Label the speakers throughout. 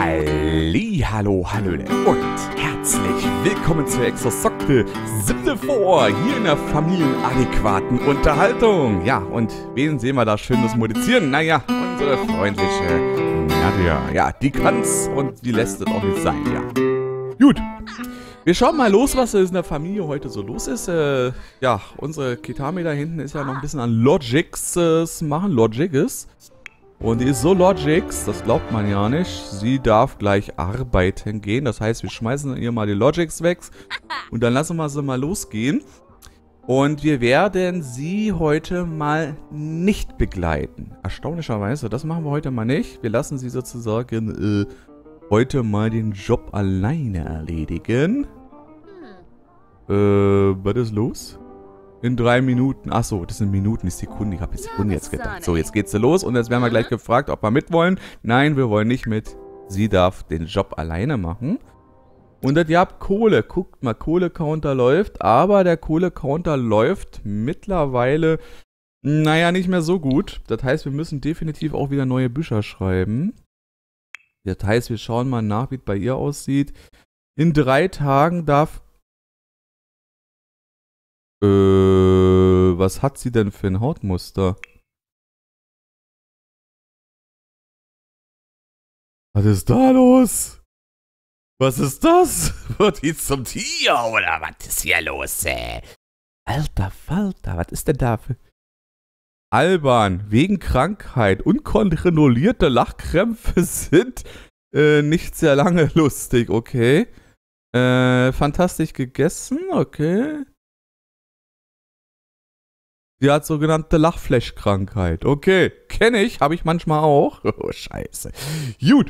Speaker 1: Hallo, Hallöle und herzlich willkommen zur Exosokte 7. Vor hier in der familienadäquaten Unterhaltung. Ja, und wen sehen wir da schönes musizieren? Naja, unsere freundliche Nadja. Ja, die kann's und die lässt es auch nicht sein, ja. Gut, wir schauen mal los, was in der Familie heute so los ist. Ja, unsere Kitami da hinten ist ja noch ein bisschen an Logics machen, Logicus. Und die ist so Logix, das glaubt man ja nicht. Sie darf gleich arbeiten gehen. Das heißt, wir schmeißen ihr mal die Logix weg. Und dann lassen wir sie mal losgehen. Und wir werden sie heute mal nicht begleiten. Erstaunlicherweise, das machen wir heute mal nicht. Wir lassen sie sozusagen heute mal den Job alleine erledigen. Was ist los? In 3 Minuten. Achso, das sind Minuten, nicht Sekunden. Ich habe die Sekunde jetzt gedacht. So, jetzt geht's los und jetzt werden wir gleich gefragt, ob wir mitwollen. Nein, wir wollen nicht mit. Sie darf den Job alleine machen. Und ihr habt Kohle. Guckt mal, Kohle-Counter läuft. Aber der Kohle-Counter läuft mittlerweile, naja, nicht mehr so gut. Das heißt, wir müssen definitiv auch wieder neue Bücher schreiben. Das heißt, wir schauen mal nach, wie es bei ihr aussieht. In 3 Tagen darf... was hat sie denn für ein Hautmuster? Was ist da los? Was ist das? Wird die zum Tier oder was ist hier los, Alter Falter, was ist denn da für... Alban, wegen Krankheit, unkontrollierte Lachkrämpfe sind nicht sehr lange lustig, okay. Fantastisch gegessen, okay. Sie hat sogenannte Lachflash-Krankheit. Okay, kenne ich, habe ich manchmal auch. Oh, scheiße. Gut.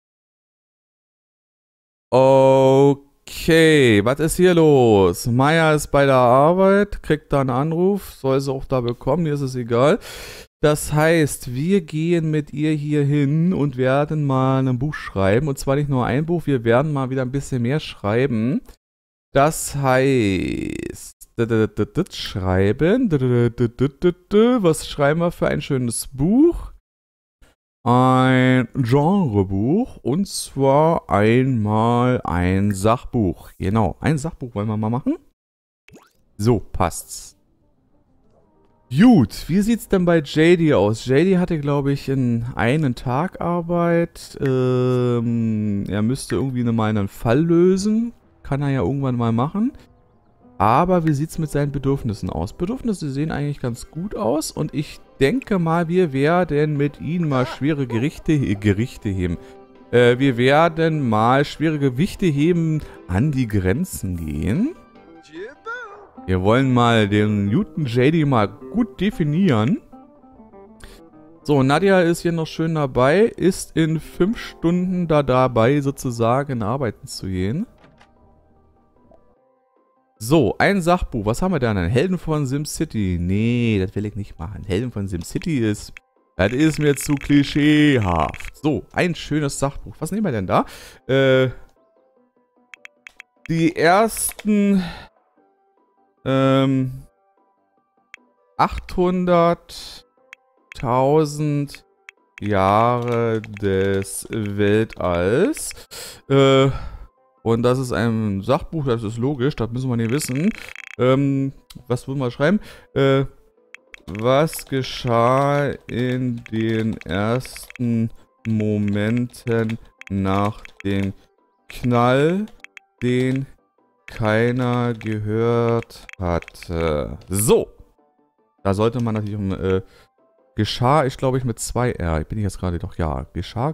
Speaker 1: Okay, was ist hier los? Maya ist bei der Arbeit, kriegt da einen Anruf, soll sie auch da bekommen, mir ist es egal. Das heißt, wir gehen mit ihr hier hin und werden mal ein Buch schreiben. Und zwar nicht nur ein Buch, wir werden mal wieder ein bisschen mehr schreiben. Das heißt... schreiben. Was schreiben wir für ein schönes Buch? Ein Genrebuch. Und zwar einmal ein Sachbuch. Genau, ein Sachbuch wollen wir mal machen. So, passt's. Gut, wie sieht's denn bei JD aus? JD hatte, glaube ich, in einen Tag Arbeit. Er müsste irgendwie mal einen Fall lösen. Kann er ja irgendwann mal machen. Aber wie sieht es mit seinen Bedürfnissen aus? Bedürfnisse sehen eigentlich ganz gut aus. Und ich denke mal, wir werden mit ihnen mal schwere Gerichte heben. Wir werden mal schwere Gewichte heben, an die Grenzen gehen. Wir wollen mal den Newton JD mal gut definieren. So, Nadja ist hier noch schön dabei. Ist in 5 Stunden dabei, sozusagen arbeiten zu gehen. So, ein Sachbuch. Was haben wir denn? Ein Helden von SimCity. Nee, das will ich nicht machen. Helden von SimCity ist... Das ist mir zu klischeehaft. So, ein schönes Sachbuch. Was nehmen wir denn da? Die ersten... 800.000 Jahre des Weltalls. Und das ist ein Sachbuch, das ist logisch, das müssen wir nicht wissen. Was wollen wir schreiben? Was geschah in den ersten Momenten nach dem Knall, den keiner gehört hatte? So. Da sollte man natürlich geschah, ich glaube mit 2 R. Bin ich jetzt gerade doch, ja. Geschah.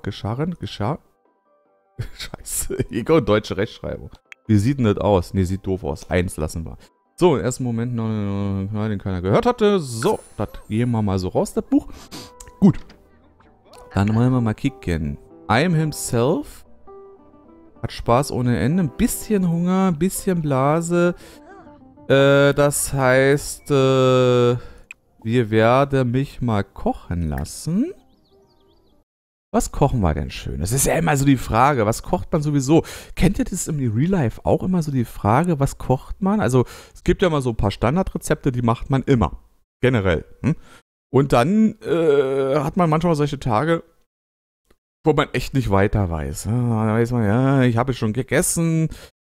Speaker 1: Scheiße, egal, deutsche Rechtschreibung. Wie sieht denn das aus? Ne, sieht doof aus. 1 lassen wir. So, im ersten Moment, den keiner gehört hatte. So, das gehen wir mal so raus, das Buch. Gut. Dann wollen wir mal kicken. I'm himself. Hat Spaß ohne Ende. Ein bisschen Hunger, ein bisschen Blase. Das heißt, wir werden mich mal kochen lassen. Was kochen wir denn schön? Das ist ja immer so die Frage, was kocht man sowieso? Kennt ihr das im Real Life auch immer so die Frage, was kocht man? Also es gibt ja mal so ein paar Standardrezepte, die macht man immer. Generell. Und dann hat man manchmal solche Tage, wo man echt nicht weiter weiß. Da weiß man, ja, ich habe schon gegessen.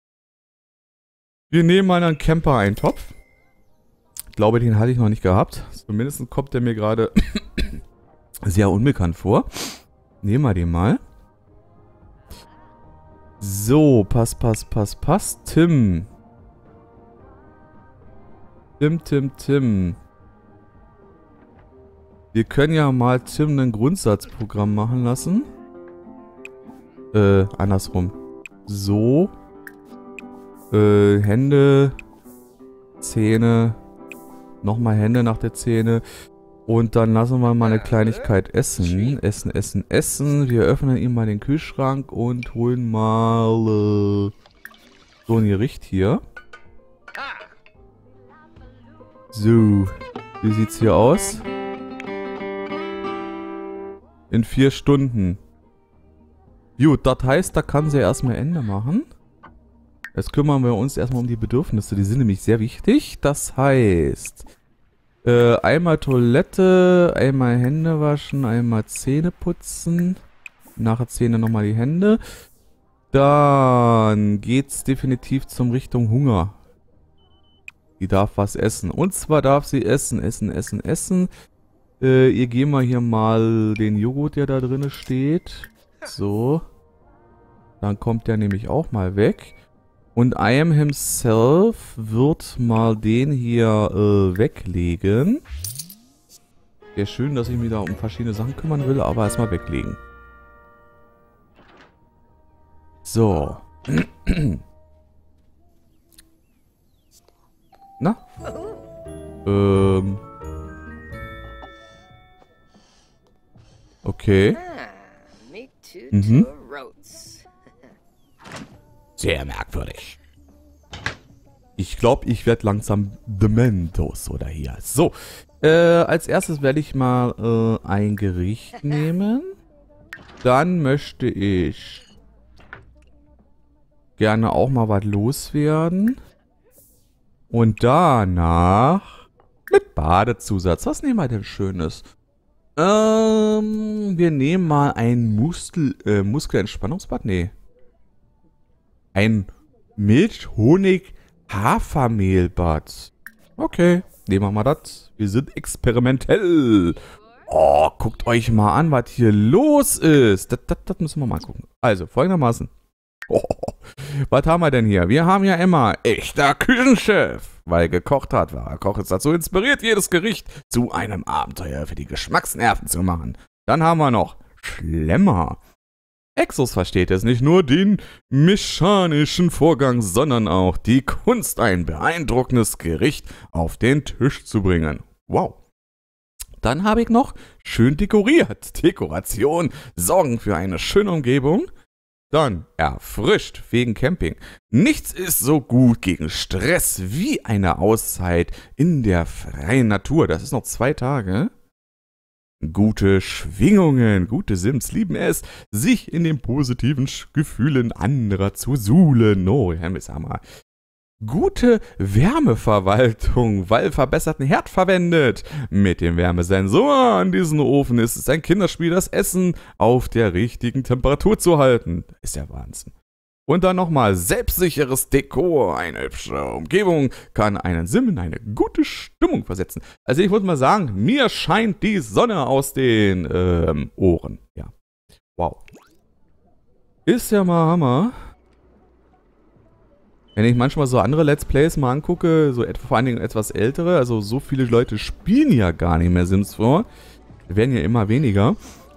Speaker 1: Wir nehmen mal einen Camper-Eintopf. Ich glaube, den hatte ich noch nicht gehabt. Zumindest kommt der mir gerade sehr unbekannt vor. Nehmen wir den mal. So, pass. Tim. Tim. Wir können ja mal Tim ein Grundsatzprogramm machen lassen. Andersrum. So. Hände. Zähne. Nochmal Hände nach der Zähne. Und dann lassen wir mal eine Kleinigkeit essen. Essen. Wir öffnen ihm mal den Kühlschrank und holen mal so ein Gericht hier. So. Wie sieht's hier aus? In 4 Stunden. Gut, das heißt, da kann sie erstmal Ende machen. Jetzt kümmern wir uns erstmal um die Bedürfnisse. Die sind nämlich sehr wichtig. Das heißt, einmal Toilette, einmal Hände waschen, einmal Zähne putzen. Nachher Zähne nochmal die Hände. Dann geht's definitiv zum Richtung Hunger. Die darf was essen. Und zwar darf sie essen. Ihr geben wir hier mal den Joghurt, der da drin steht. So. Dann kommt der nämlich auch mal weg. Und I am himself wird mal den hier weglegen. Wäre schön, dass ich mich da um verschiedene Sachen kümmern will, aber erstmal weglegen. So. Na? Okay. Mhm. Sehr merkwürdig. Ich glaube, ich werde langsam Dementos oder hier. So. Als erstes werde ich mal ein Gericht nehmen. Dann möchte ich gerne auch mal was loswerden. Und danach mit Badezusatz. Was nehmen wir denn Schönes? Wir nehmen mal ein Muskelentspannungsbad. Nee. Ein Milch-Honig-Hafermehlbad. Okay, nehmen wir mal das. Wir sind experimentell. Oh, guckt euch mal an, was hier los ist. Das müssen wir mal gucken. Also, folgendermaßen. Oh, was haben wir denn hier? Wir haben ja immer echter Küchenchef. Weil gekocht hat, war Koch ist dazu inspiriert, jedes Gericht zu einem Abenteuer für die Geschmacksnerven zu machen. Dann haben wir noch Schlemmer. Exos versteht es nicht nur den mechanischen Vorgang, sondern auch die Kunst, ein beeindruckendes Gericht auf den Tisch zu bringen. Wow. Dann habe ich noch schön dekoriert. Dekoration sorgen für eine schöne Umgebung. Dann erfrischt wegen Camping. Nichts ist so gut gegen Stress wie eine Auszeit in der freien Natur. Das ist noch 2 Tage. Gute Schwingungen, gute Sims lieben es, sich in den positiven Gefühlen anderer zu suhlen. Oh, Hammer. Gute Wärmeverwaltung, weil verbesserten Herd verwendet. Mit dem Wärmesensor an diesem Ofen ist es ein Kinderspiel, das Essen auf der richtigen Temperatur zu halten. Ist ja Wahnsinn. Und dann nochmal selbstsicheres Dekor. Eine hübsche Umgebung kann einen Sim in eine gute Stimmung versetzen. Also ich muss mal sagen, mir scheint die Sonne aus den Ohren. Ja. Wow. Ist ja mal Hammer. Wenn ich manchmal so andere Let's Plays mal angucke, so vor allen Dingen etwas ältere, also so viele Leute spielen ja gar nicht mehr Sims 4, werden ja immer weniger,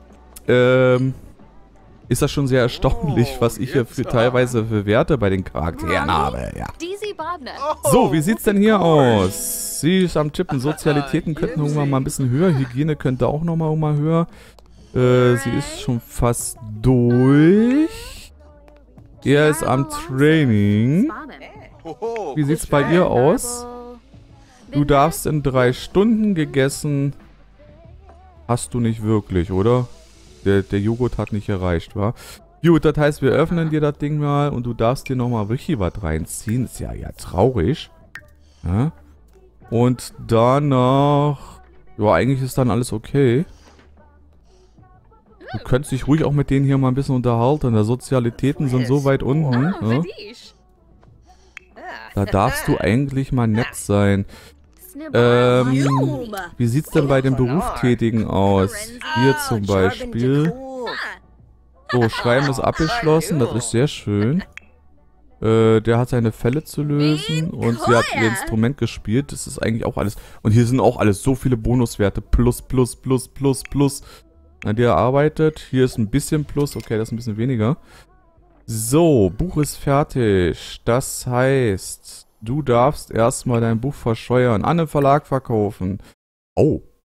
Speaker 1: ist das schon sehr erstaunlich, was ich hier teilweise für Werte bei den Charakteren habe, ja. So, wie sieht's denn hier aus? Sie ist am Tippen, Sozialitäten könnten irgendwann mal ein bisschen höher, Hygiene könnte auch nochmal höher. Sie ist schon fast durch. Er ist am Training. Wie sieht's bei ihr aus? Du darfst in 3 Stunden gegessen. Hast du nicht wirklich, oder? Der Joghurt hat nicht erreicht, wa? Gut, das heißt, wir öffnen dir das Ding mal und du darfst dir nochmal richtig was reinziehen. Ist ja traurig. Ja? Und danach... Ja, eigentlich ist dann alles okay. Du könntest dich ruhig auch mit denen hier mal ein bisschen unterhalten. Die Sozialitäten sind so weit unten. Ja? Da darfst du eigentlich mal nett sein. Wie sieht's denn bei den Berufstätigen aus? Hier zum Beispiel. So, Schreiben ist abgeschlossen. Das ist sehr schön. Der hat seine Fälle zu lösen. Und sie hat ihr Instrument gespielt. Das ist eigentlich auch alles. Und hier sind auch alles so viele Bonuswerte. Plus, plus, plus, plus, plus. Der arbeitet. Hier ist ein bisschen Plus. Okay, das ist ein bisschen weniger. So, Buch ist fertig. Das heißt, du darfst erstmal dein Buch verscheuern. An den Verlag verkaufen. Oh.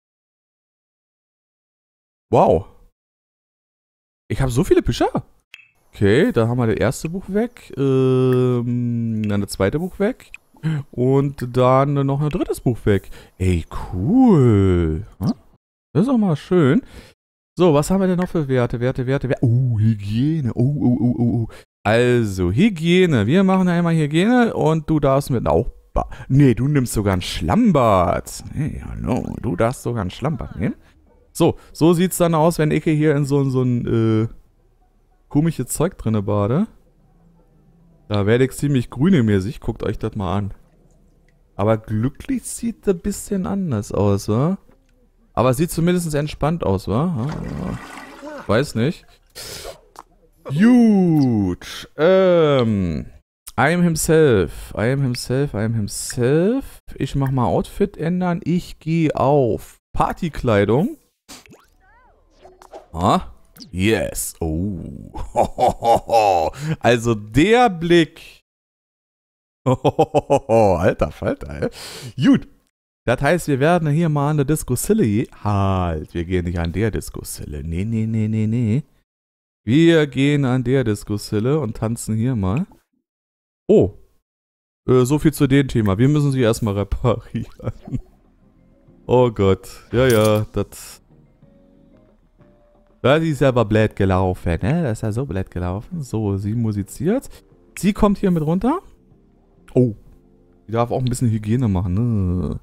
Speaker 1: Wow. Ich habe so viele Bücher. Okay, da haben wir das erste Buch weg. Dann das zweite Buch weg. Und dann noch ein drittes Buch weg. Ey, cool. Das ist auch mal schön. So, was haben wir denn noch für Werte? Werte. Oh, Hygiene. Oh. Also, Hygiene. Wir machen einmal Hygiene und du darfst mit auch. Nee, du nimmst sogar ein Schlammbad. Hey, hallo. Du darfst sogar ein Schlammbad nehmen. So sieht's dann aus, wenn ich hier in so ein komisches Zeug drinne bade. Da werde ich ziemlich grünemäßig. Guckt euch das mal an. Aber glücklich sieht das ein bisschen anders aus, wa? Aber es sieht zumindest entspannt aus, wa? Ja. Weiß nicht. Gut. I am himself. Ich mach mal Outfit ändern. Ich gehe auf Partykleidung. Yes. Oh. Also der Blick. Alter Falter, ey. Gut. Das heißt, wir werden hier mal an der Disco-Sille. Halt, wir gehen nicht an der Disco-Sille. Nee. Wir gehen an der Disco-Sille und tanzen hier mal. Oh. So viel zu dem Thema. Wir müssen sie erstmal reparieren. Oh Gott. Ja, das ist aber blöd gelaufen, ne? Das ist ja so blöd gelaufen. So, sie musiziert. Sie kommt hier mit runter. Oh. Sie darf auch ein bisschen Hygiene machen, ne?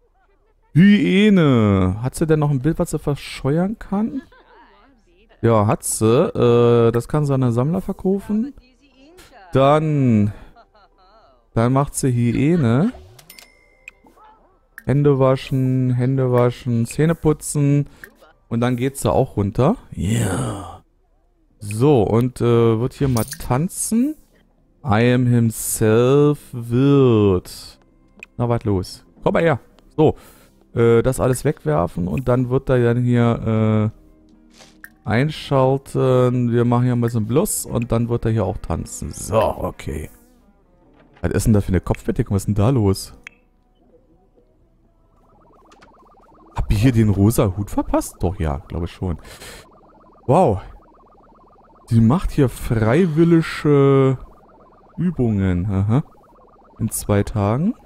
Speaker 1: Hyäne. Hat sie denn noch ein Bild, was sie verscheuern kann? Ja, hat sie. Das kann sie an den Sammler verkaufen. Dann macht sie Hyäne. Hände waschen, Zähne putzen. Und dann geht sie auch runter. Ja. Yeah. So, und wird hier mal tanzen. I am himself wird. Na, was los? Komm mal her. So. Das alles wegwerfen und dann wird er dann hier einschalten. Wir machen hier ein bisschen Plus und dann wird er hier auch tanzen. So, okay. Was ist denn da für eine Kopfbedeckung? Was ist denn da los? Hab ich hier den rosa Hut verpasst? Doch, ja, glaube ich schon. Wow. Die macht hier freiwillige Übungen. Aha. In 2 Tagen.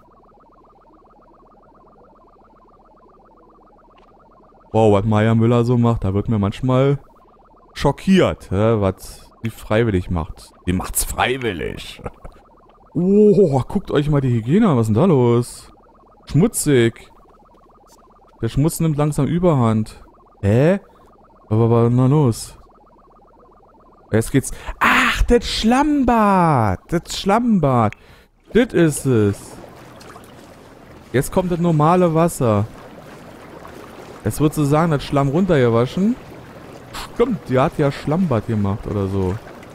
Speaker 1: Wow, was Maya Müller so macht, da wird mir manchmal schockiert, was die freiwillig macht. Die macht's freiwillig. Oh, guckt euch mal die Hygiene an. Was ist denn da los? Schmutzig. Der Schmutz nimmt langsam Überhand. Hä? Aber was ist denn da los? Jetzt geht's. Ach, das Schlammbad. Das ist es. Jetzt kommt das normale Wasser. Es wird so sagen, das Schlamm runtergewaschen. Stimmt, die hat ja Schlammbad gemacht oder so.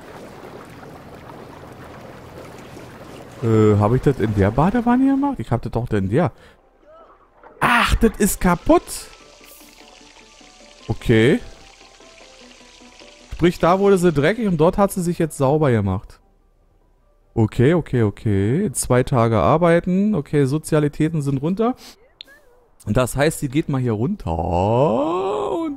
Speaker 1: Habe ich das in der Badewanne gemacht? Ich habe das doch in der. Ach, das ist kaputt. Okay. Sprich, da wurde sie dreckig und dort hat sie sich jetzt sauber gemacht. Okay. 2 Tage arbeiten. Okay, Sozialitäten sind runter. Und das heißt, sie geht mal hier runter und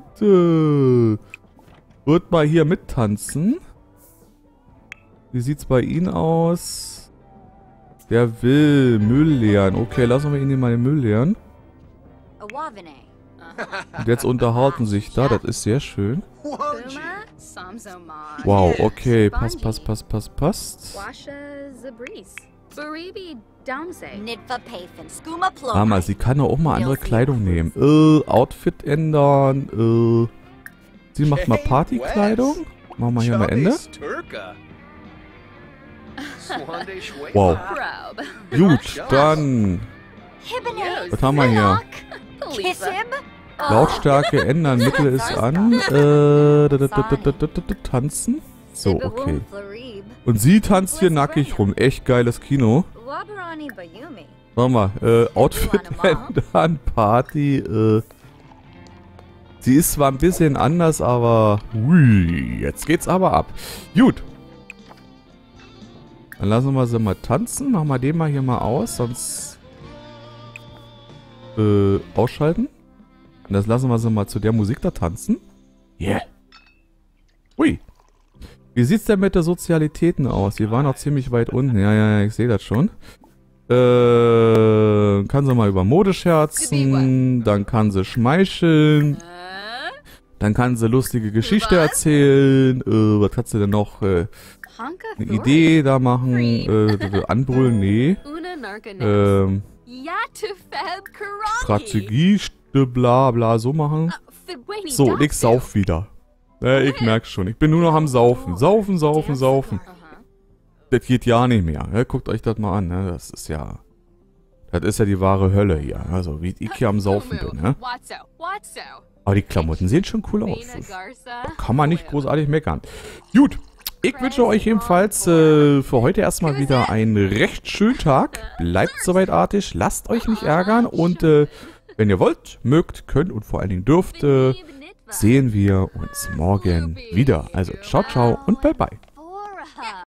Speaker 1: wird mal hier mittanzen. Wie sieht's bei Ihnen aus? Der will Müll leeren. Okay, lassen wir ihn mal den Müll leeren. Und jetzt unterhalten sich da. Das ist sehr schön. Wow, okay. Passt. Mama, sie kann auch mal andere Kleidung nehmen. Outfit ändern. Sie macht mal Partykleidung. Machen wir hier mal Ende. Wow. Gut, dann... Was haben wir hier? Lautstärke ändern, Mittel ist an. Tanzen? So, okay. Und sie tanzt hier nackig rum. Echt geiles Kino. Warte mal, Outfit ändern, Party, sie ist zwar ein bisschen anders, aber... Hui, jetzt geht's aber ab. Gut. Dann lassen wir sie mal tanzen. Machen wir den mal hier mal aus, sonst... ausschalten. Und das lassen wir sie mal zu der Musik da tanzen. Yeah. Hui. Wie sieht's denn mit der Sozialitäten aus? Die waren noch ziemlich weit unten. Ja, ich sehe das schon. Kann sie mal über Mode scherzen. Dann kann sie schmeicheln. Dann kann sie lustige Geschichte erzählen. Was hat sie denn noch? Eine Idee da machen. Anbrüllen, nee. Strategie, bla bla, so machen. So, und ich sauf wieder. Ich merk's schon. Ich bin nur noch am Saufen. Saufen. Das geht ja nicht mehr. Guckt euch das mal an. Das ist ja... Das ist ja die wahre Hölle hier. Also, wie ich hier am Saufen bin. Aber die Klamotten sehen schon cool aus. Da kann man nicht großartig meckern. Gut. Ich wünsche euch jedenfalls für heute erstmal wieder einen recht schönen Tag. Bleibt soweit artig. Lasst euch nicht ärgern. Und wenn ihr wollt, mögt, könnt und vor allen Dingen dürft, sehen wir uns morgen wieder. Also, ciao, ciao und bye, bye.